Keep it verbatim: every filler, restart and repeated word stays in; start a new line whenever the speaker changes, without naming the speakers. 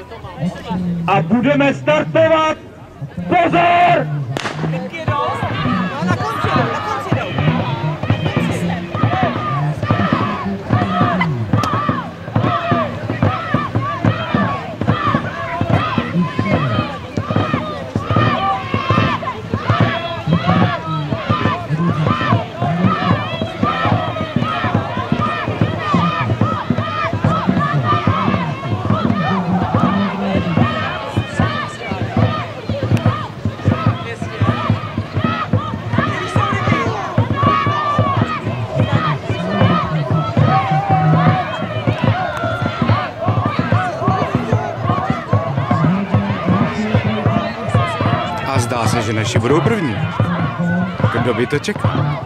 A budeme startovat. Pozor!
Na konci jdou, na konci jdou.
A zdá se, že naši budou první. Kdo by to čekal?